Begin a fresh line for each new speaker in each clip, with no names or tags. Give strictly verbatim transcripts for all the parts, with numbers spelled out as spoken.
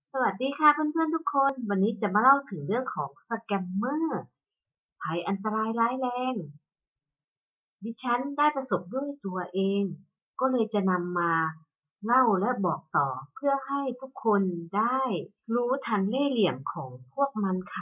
สวัสดีค่ะเพื่อนๆทุกคนวันนี้จะมาเล่าถึงเรื่องของสแกมเมอร์ภัยอันตรายร้ายแรงดิฉันได้ประสบด้วยตัวเองก็เลยจะนำมาเล่าและบอกต่อเพื่อให้ทุกคนได้รู้ทันเล่ห์เหลี่ยมของพวกมันค่ะ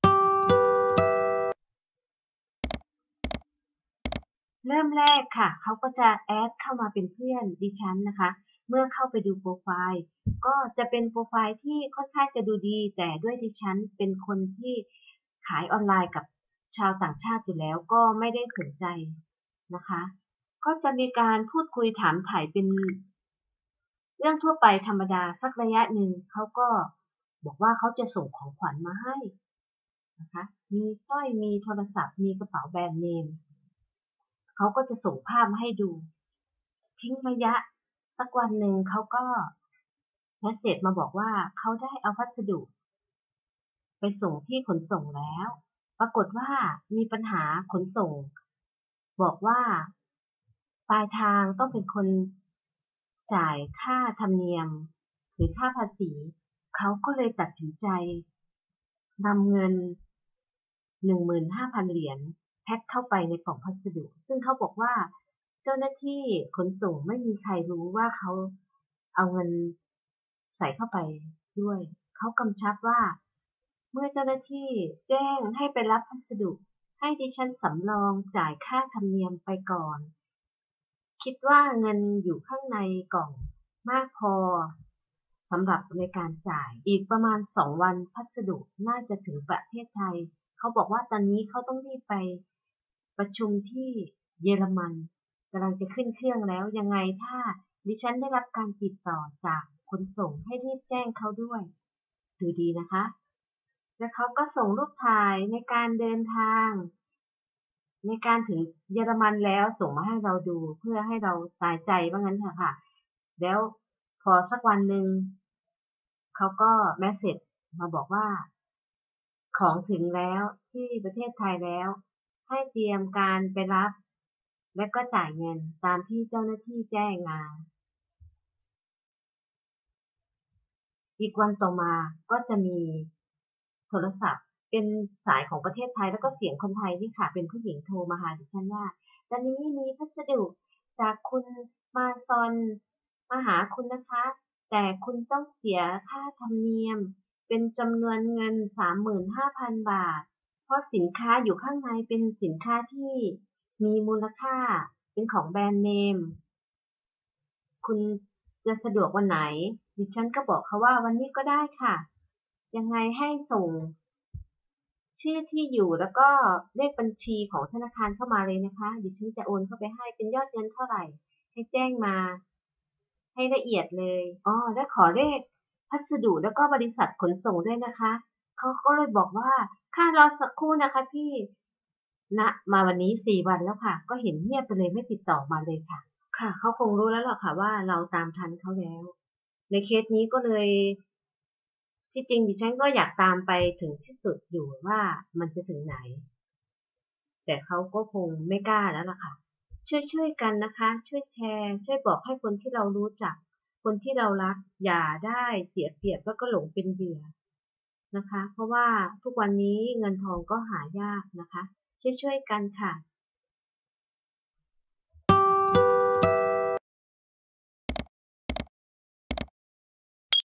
เริ่มแรกค่ะเขาก็จะแอดเข้ามาเป็นเพื่อนดิฉันนะคะเมื่อเข้าไปดูโปรไฟล์ก็จะเป็นโปรไฟล์ที่ค่อนข้างจะดูดีแต่ด้วยดิฉันเป็นคนที่ขายออนไลน์กับชาวต่างชาติอยู่แล้วก็ไม่ได้สนใจนะคะก็จะมีการพูดคุยถามถ่ายเป็นเรื่องทั่วไปธรรมดาสักระยะหนึ่งเขาก็บอกว่าเขาจะส่งของขวัญมาให้นะคะมีสร้อยมีโทรศัพท์มีกระเป๋าแบรนด์เนมเขาก็จะส่งภาพมาให้ดูทิ้งระยะสักวันหนึ่งเขาก็เมสเสจมาบอกว่าเขาได้เอาพัสดุไปส่งที่ขนส่งแล้วปรากฏว่ามีปัญหาขนส่งบอกว่าปลายทางต้องเป็นคนจ่ายค่าธรรมเนียมหรือค่าภาษีเขาก็เลยตัดสินใจนำเงิน หนึ่งหมื่นห้าพัน เหรียญแพ็คเข้าไปในกล่องพัสดุซึ่งเขาบอกว่าเจ้าหน้าที่ขนส่งไม่มีใครรู้ว่าเขาเอาเงินใส่เข้าไปด้วยเขากำชับว่าเมื่อเจ้าหน้าที่แจ้งให้ไปรับพัสดุให้ดิฉันสำรองจ่ายค่าธรรมเนียมไปก่อนคิดว่าเงินอยู่ข้างในกล่องมากพอสำหรับในการจ่ายอีกประมาณสองวันพัสดุน่าจะถึงประเทศไทยเขาบอกว่าตอนนี้เขาต้องรีบไปประชุมที่เยอรมันกำลังจะขึ้นเครื่องแล้วยังไงถ้าดิฉันได้รับการติดต่อจากขนส่งให้รีบแจ้งเขาด้วยดูดีนะคะแล้วเขาก็ส่งรูปถ่ายในการเดินทางในการถึงเยอรมันแล้วส่งมาให้เราดูเพื่อให้เราตายใจว่างั้นเถอะค่ะแล้วพอสักวันหนึ่งเขาก็แมสเสจมาบอกว่าของถึงแล้วที่ประเทศไทยแล้วให้เตรียมการไปรับและก็จ่ายเงินตามที่เจ้าหน้าที่แจ้งมาอีกวันต่อมาก็จะมีโทรศัพท์เป็นสายของประเทศไทยแล้วก็เสียงคนไทยนี่ค่ะเป็นผู้หญิงโทรมาหาดิฉันว่าตอนนี้มีพัสดุจากคุณมาซอนมาหาคุณนะคะแต่คุณต้องเสียค่าธรรมเนียมเป็นจำนวนเงิน สามหมื่นห้าพัน บาทเพราะสินค้าอยู่ข้างในเป็นสินค้าที่มีมูลค่าเป็นของแบรนด์เนมคุณจะสะดวกวันไหนดิฉันก็บอกเขาว่าวันนี้ก็ได้ค่ะยังไงให้ส่งชื่อที่อยู่แล้วก็เลขบัญชีของธนาคารเข้ามาเลยนะคะดิฉันจะโอนเข้าไปให้เป็นยอดเงินเท่าไหร่ให้แจ้งมาให้ละเอียดเลยอ๋อและขอเลขพัสดุแล้วก็บริษัทขนส่งด้วยนะคะเขาก็เลยบอกว่าค่ะรอสักครู่นะคะพี่ณมาวันนี้สี่วันแล้วค่ะก็เห็นเงียบไปเลยไม่ติดต่อมาเลยค่ะ ค่ะเขาคงรู้แล้วหรอกค่ะว่าเราตามทันเขาแล้วในเคสนี้ก็เลยที่จริงดิฉันก็อยากตามไปถึงที่สุดอยู่ว่ามันจะถึงไหนแต่เขาก็คงไม่กล้าแล้วล่ะค่ะช่วยๆกันนะคะช่วยแชร์ช่วยบอกให้คนที่เรารู้จักคนที่เรารักอย่าได้เสียเปรียบแล้วก็หลงเป็นเหยื่อนะคะเพราะว่าทุกวันนี้เงินทองก็หายากนะคะช่วยๆกันค่ะ